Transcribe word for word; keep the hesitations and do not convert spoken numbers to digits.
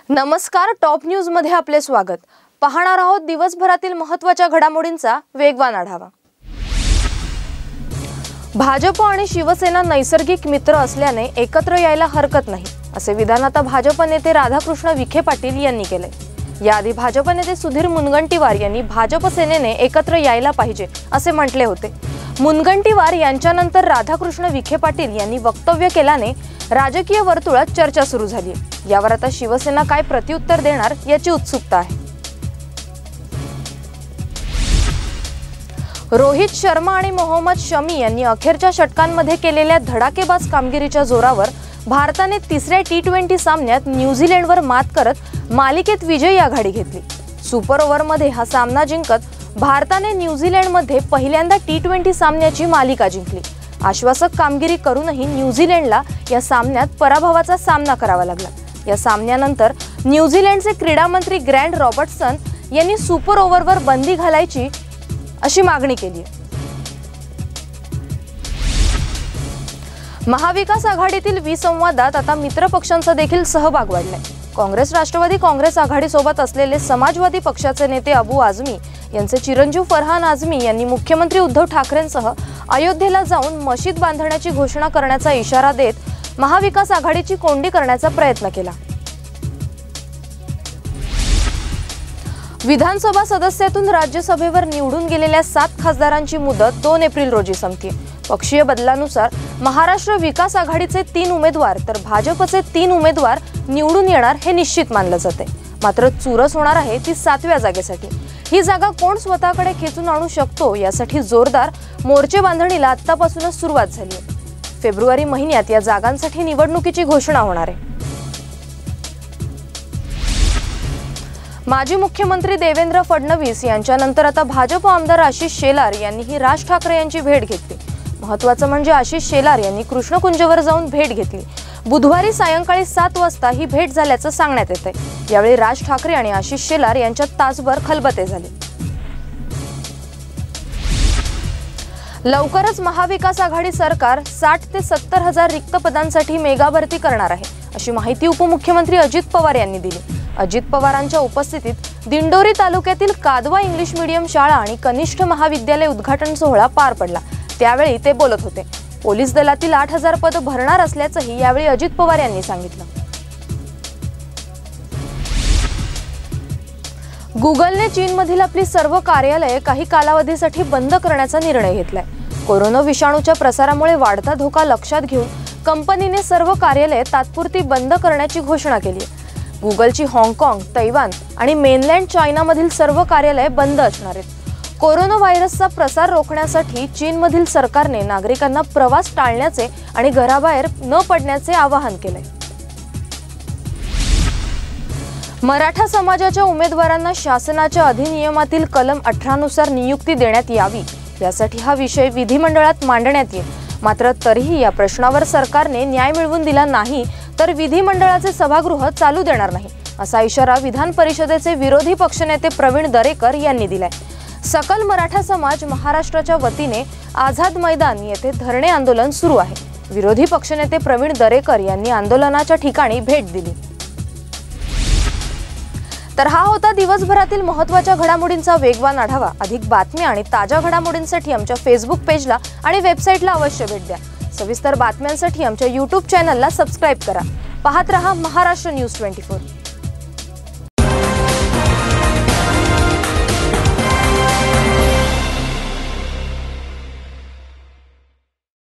नमस्कार, top news मध्ये आपले स्वागत। पाहणार आहोत दिवसभरातील महत्त्वाच्या घडामोडींचा वेगवान आढावा। भाजप आणि शिवसेना नैसर्गिक मित्र असल्याने एकत्र यायला हरकत नाही, असे विधान आता भाजप नेते राधाकृष्ण विखे पाटील यांनी केले। याआधी भाजप नेते सुधीर मुनगंटीवार यांनी भाजप सेनेने एकत्र यायला पाहिजे असे म्हटले होते। मुनगंटीवार यांच्यानंतर राधाकृष्ण विखे पाटील यांनी वक्तव्य केल्याने राजकीय वर्तुळात चर्चा सुरू झाली आहे। यावर आता शिवसेना काय प्रत्युत्तर देणार याची उत्सुकता आहे। रोहित शर्मा आणि मोहम्मद शमी यांनी अखेरच्या षटकांमध्ये केलेल्या धडाकेबाज कामगिरीच्या जोरावर भारताने तिसऱ्या टी ट्वेंटी सामन्यात न्यूझीलंडवर मात करत मालिकेत विजयी आघाडी घेतली। सुपर ओव्हरमध्ये हा सामना जिंकत भारताने न्यूझीलंडमध्ये पहिल्यांदा टी ट्वेंटी सामन्याची मालिका जिंकली। आश्वासक कामगिरी करूनही न्यूझीलंडला या सामन्यात पराभवाचा सामना करावा लागला। या सामन्यानंतर न्यूझीलंडचे क्रीडा मंत्री ग्रँट रॉबर्टसन यांनी सुपर ओव्हरवर बंदी घालायची अशी मागणी केली आहे। महाविकास आघाडीतील विसंवादात आता मित्र पक्षांचा देखील सहभाग वाढलाय। काँग्रेस राष्ट्रवादी काँग्रेस आघाडीसोबत असलेले समाजवादी पक्षाचे नेते अबू आझमी यांचे चिरंजीव फरहान आझमी यांनी मुख्यमंत्री उद्धव ठाकरेंसह अयोध्येला जाऊन मशीद बांधण्याची घोषणा करण्याचा इशारा देत महाविकास आघाडीची कोंडी करण्याचा प्रयत्न केला। विधानसभा सदस्यातून राज्यसभेवर निवडून गेलेल्या सात खासदारांची मुदत दोन एप्रिल रोजी संपते। पक्षीय बदलानुसार महाराष्ट्र विकास आघाडीचे तीन उमेदवार तर भाजपचे तीन उमेदवार निवडून येणार हे निश्चित मानले जाते। मात्र चुरस होणार आहे ती सातव्या जागेसाठी। ही जागा कोण स्वतःकडे खेचून आणू शकतो यासाठी जोरदार मोर्चे बांधणीला आतापासूनच सुरुवात झाली आहे। फेब्रुवारी महिन्यात या जागांसाठी निवडणुकीची घोषणा होणार आहे। माजी मुख्यमंत्री देवेंद्र फडणवीस यांच्यानंतर आता भाजप आमदार आशिष शेलार यांनीही राज ठाकरे यांची भेट घेतली। महत्त्वाचं म्हणजे आशिष शेलार यांनी कृष्णकुंजवर जाऊन भेट घेतली। बुधवारी सायंकाळी सात वाजता ही भेट झाल्याचं सांगण्यात येते। यावेळी राज ठाकरे आणि आशिष शेलार यांच्यात तासभर खलबते झाले। लवकरच महाविकास आघाडी सरकार साठ ते सत्तर हजार रिक्त पदांसाठी मेगा भरती करणार आहे, अशी माहिती उपमुख्यमंत्री अजित पवार यांनी दिली। अजित पवारांच्या उपस्थितीत दिंडोरी तालुक्यातील कादवा इंग्लिश मीडियम शाळा आणि कनिष्ठ महाविद्यालय उद्घाटन सोहळा पार पडला। त्यावेळी ते बोलत होते। पोलीस दलातील आठ हजार पद भरणार असल्याचंही यावेळी अजित पवार यांनी सांगितलं। गुगलने चीनमधील आपली सर्व कार्यालये काही कालावधीसाठी बंद करण्याचा निर्णय घेतलाय। कोरोना विषाणूच्या प्रसारामुळे वाढता धोका लक्षात घेऊन कंपनीने सर्व कार्यालये तात्पुरती बंद करण्याची घोषणा केली आहे। गुगलची हाँगकाँग, तैवान आणि मेनलँड चायनामधील सर्व कार्यालये बंद असणार आहेत। कोरोना व्हायरसचा प्रसार रोखण्यासाठी चीनमधील सरकारने नागरिकांना प्रवास टाळण्याचे आणि घराबाहेर न पडण्याचे आवाहन केले। मराठा समाजाच्या उमेदवारांना शासनाच्या अधिनियमातील कलम अठरा नुसार नियुक्ती देण्यात यावी यासाठी हा विषय विधिमंडळात मांडण्यात येईल। मात्र तरीही या प्रश्नावर सरकारने न्याय मिळवून दिला नाही तर विधिमंडळाचे सभागृह चालू देणार नाही, असा इशारा विधान परिषदेचे विरोधी पक्षनेते प्रवीण दरेकर यांनी दिलाय। सकल मराठा समाज महाराष्ट्राच्या वतीने आझाद मैदान येथे धरणे आंदोलन सुरू आहे। विरोधी पक्षनेते प्रवीण दरेकर यांनी आंदोलनाच्या ठिकाणी भेट दिली। तर हा होता दिवसभरातील महत्त्वाच्या घडामोडींचा वेगवान आढावा। अधिक बातम्या आणि ताज्या घडामोडींसाठी आमच्या फेसबुक पेजला आणि वेबसाईटला अवश्य भेट द्या। सविस्तर बातम्यांसाठी आमच्या यूट्यूब चॅनलला सबस्क्राईब करा। पाहत रहा महाराष्ट्र न्यूज चोवीस।